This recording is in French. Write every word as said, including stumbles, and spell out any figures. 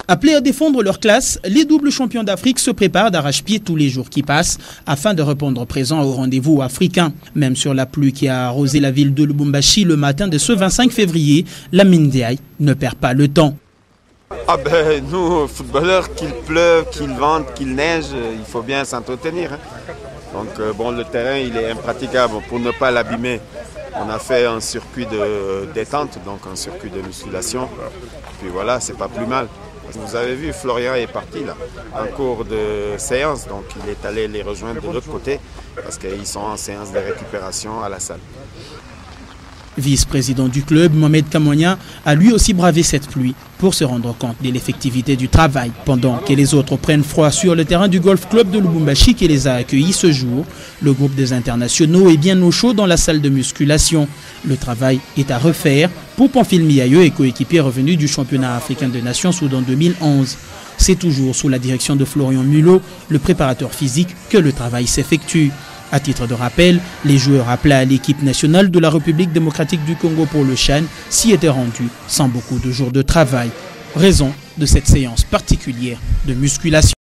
Appelés à défendre leur classe, les doubles champions d'Afrique se préparent d'arrache-pied tous les jours qui passent afin de répondre présent au rendez-vous africain. Même sur la pluie qui a arrosé la ville de Lubumbashi le matin de ce vingt-cinq février, Lamine Ndiaye ne perd pas le temps. Ah ben nous, footballeurs, qu'il pleuve, qu'il vente, qu'il neige, il faut bien s'entretenir. Hein. Donc euh, bon, le terrain il est impraticable. Pour ne pas l'abîmer, on a fait un circuit de détente, donc un circuit de musculation. Puis voilà, c'est pas plus mal. Vous avez vu, Florian est parti là, en cours de séance, donc il est allé les rejoindre de l'autre côté parce qu'ils sont en séance de récupération à la salle. Vice-président du club, Mohamed Kamonia, a lui aussi bravé cette pluie pour se rendre compte de l'effectivité du travail. Pendant que les autres prennent froid sur le terrain du golf club de Lubumbashi qui les a accueillis ce jour, le groupe des internationaux est bien au chaud dans la salle de musculation. Le travail est à refaire pour Pamphile Miailleux et coéquipier revenu du championnat africain de nations Soudan deux mille onze. C'est toujours sous la direction de Florian Mulot, le préparateur physique, que le travail s'effectue. À titre de rappel, les joueurs appelés à l'équipe nationale de la République démocratique du Congo pour le CHAN s'y étaient rendus sans beaucoup de jours de travail, raison de cette séance particulière de musculation.